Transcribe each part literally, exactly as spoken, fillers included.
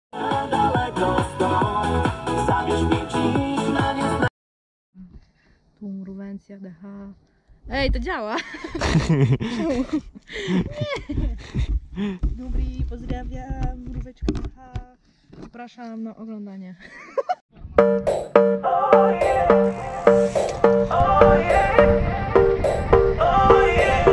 Tu mruwencja, D H. Ej, to działa! Dobry, pozdrawiam, mróweczka D H. Zapraszam na oglądanie. Oh yeah. Oh yeah. Oh yeah.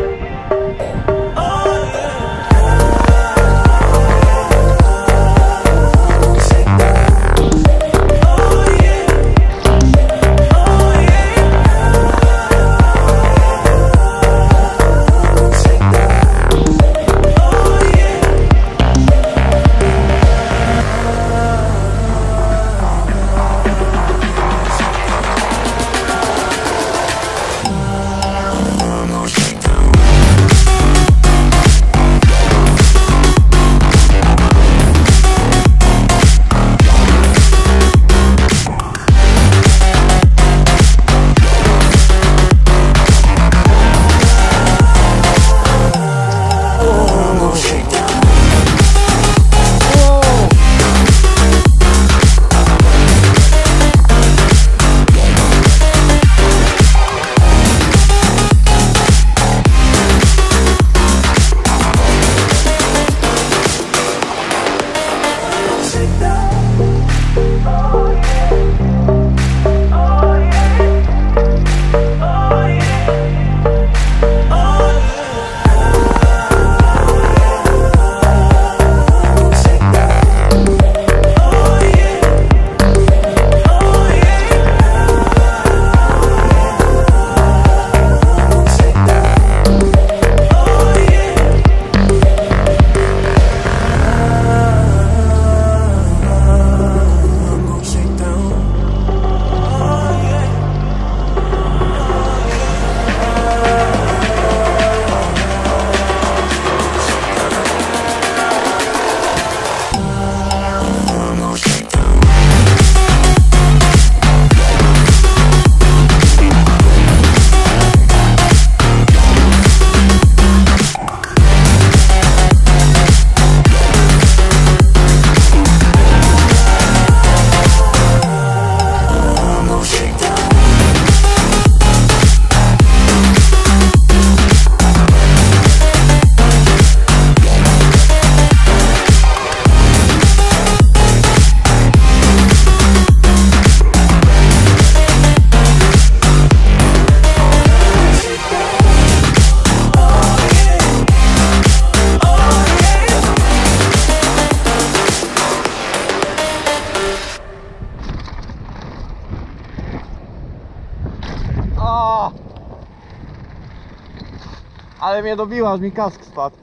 Ale mnie dobiła, aż mi kask spadł.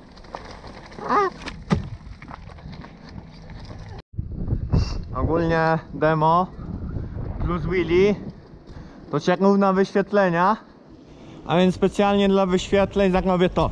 Ogólnie demo plus Willy to czekał na wyświetlenia, a więc specjalnie dla wyświetleń zrobię to.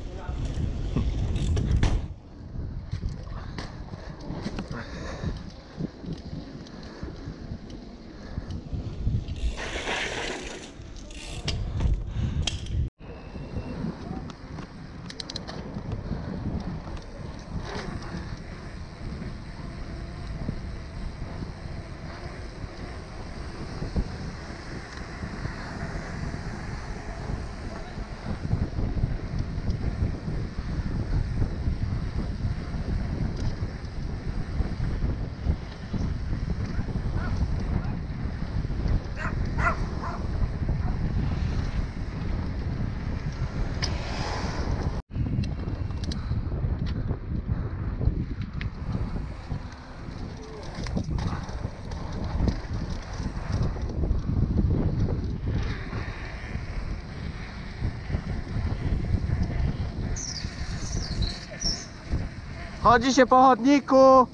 Chodzi się po chodniku.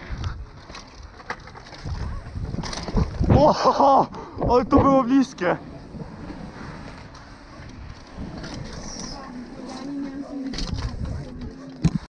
O, ale to było bliskie.